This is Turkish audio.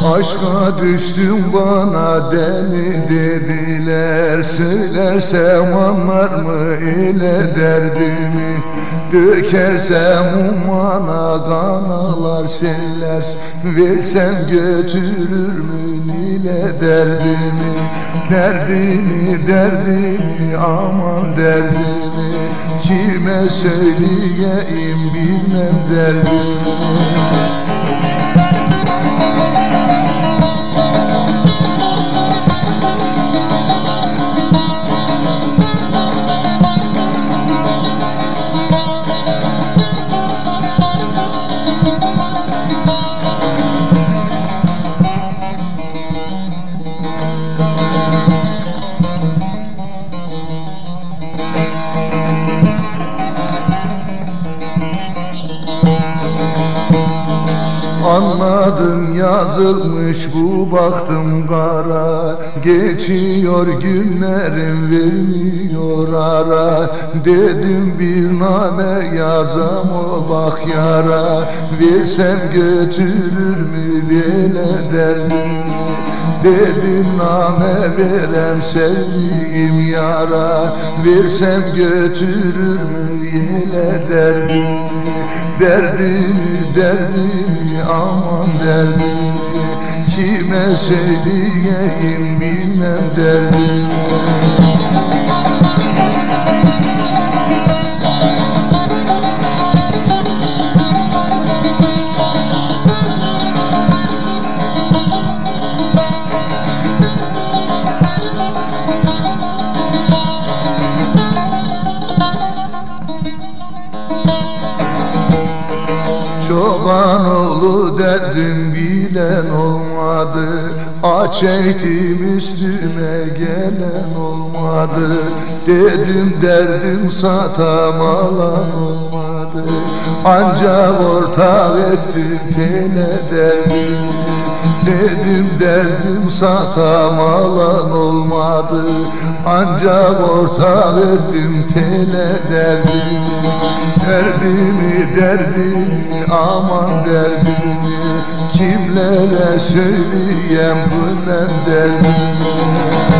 Aşka düştüm bana deli dediler. Söylersem anlar mı ile derdimi? Dökersem umana kanalar seller. Versem götürür mü ile derdimi? Derdimi aman derdimi. Kime söyleyeyim bilmem derdimi. Anladım yazılmış bu baktım kara. Geçiyor günlerim vermiyor ara. Dedim bir name yazam o bak yara. Versem götürür mü böyle derdimi? Dedim name verem sevdiğim yara. Versem götürür mü yine derdimi? Derdimi aman derdimi. Kime söyleyeyim bilmem derdimi. Çobanoğlu derdim bilen olmadı. Aç eğitim üstüme gelen olmadı. Dedim derdim satam alan olmadı. Ancak ortak ettim tene derdimi. Dedim derdim satam alan olmadı. Ancak ortak ettim tene derdimi. Derdimi aman derdimi. Kimlere söyleyeyim bilmem derdimi.